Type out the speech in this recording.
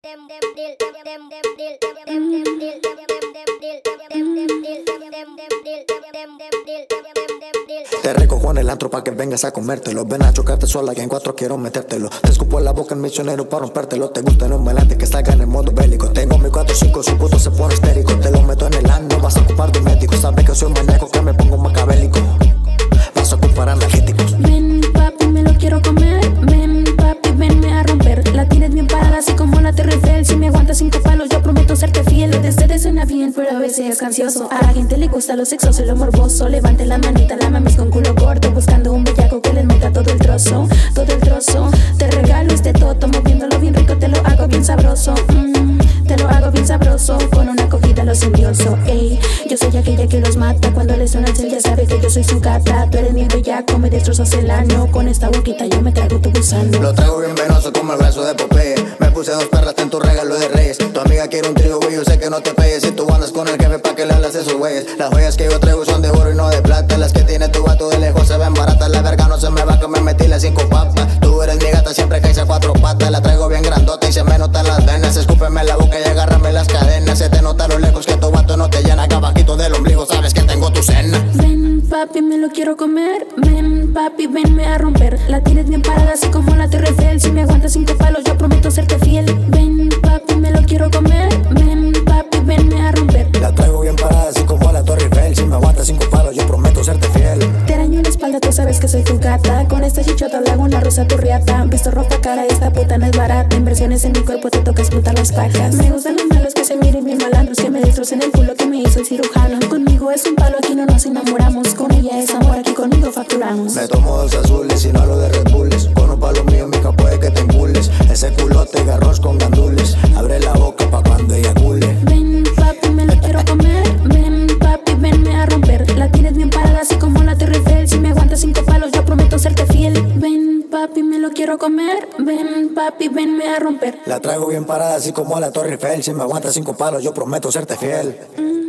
Te recojo en el antro pa' que vengas a comértelo. Ven a chocarte sola que en 4 quiero metértelo. Te escupo en la boca el misionero pa' rompértelo. Te gusta en un melante que salga en el modo bélico. Tengo mi 4-5, su puto se pone histérico. Te lo meto en el ano, vas a ocupar de médico. Sabes que soy un maníaco que me pongo macabélico. Vas a ocupar analgésicos. Ven papi, me lo quiero comer. Ven papi, venme a romper. La tienes bien parada así como la Torre Eiffel. Si me aguantas 5 palos yo prometo serte fiel. Desde te suena bien pero a veces es ansioso. A la gente le gusta los sexos y lo morboso. Levante la manita, la mames con culo corto. Buscando un bellaco que les meta todo el trozo. Todo el trozo. Te regalo este toto, moviéndolo bien rico. Te lo hago bien sabroso. Te lo hago bien sabroso. Con una cogida los envioso. Ey, yo soy aquella que los mata. Cuando le suena el cel ya sabe que yo soy su gata. Tú eres mi bellaco, me destrozas el ano. Con esta boquita yo me trago tu gusano. Lo traigo bien venoso como el brazo de Popeye. Me puse 2 perlas en tu regalo de reyes. Tu amiga quiere un trío, güey, yo sé que no te pegues. Si tú andas con el jefe pa' que le hablas de esos güeyes. Las joyas que yo traigo son de oro y no de plata. Las que tiene tu vato de lejos se ven baratas. La verga no se me va que me metí las 5 papas. Tú eres mi gata, siempre caes a 4 patas. La traigo bien grandota y se me notan las venas. Escúpeme la boca y agárrame las cadenas. Se te nota a lo lejos que tu vato no te llena. Acá abajito del ombligo sabes que tengo tu cena. Ven papi, me lo quiero comer. Ven papi, venme a romper. La tienes bien parada así como la Torre Eiffel. Si me aguantas 5 palos yo prometo serte fiel. Ven papi, me lo quiero comer. Ven papi, venme a romper. La traigo bien parada así como la Torre Eiffel. Si me aguantas 5 palos yo prometo serte fiel. Te araño la espalda, tú sabes que soy tu gata. Con esta chichota le hago una rosa a tu riata. Visto ropa cara, esta puta no es barata. Inversiones en mi cuerpo, te toca explotar las pacas. Me gustan los malos que se miren bien malandros. Que me destrocen el culo, que me hizo el cirujano. Conmigo es un palo, aquí no nos enamoramos. Con ella es amor, aquí conmigo facturamos. Me tomo 2 azules y no hablo de Red Bulls. Con un palo mío, mija, puede que te encules. Ese culote de arroz con gandules. Abre la boca pa' cuando eyacule. Ven papi, me lo quiero comer. Ven papi, venme a romper. La tienes bien parada así como la Torre Eiffel. Si me aguantas 5 palos yo prometo serte fiel. Ven papi, me lo quiero comer. Ven papi, venme a romper. La traigo bien parada así como la Torre Eiffel. Si me aguantas 5 palos yo prometo serte fiel.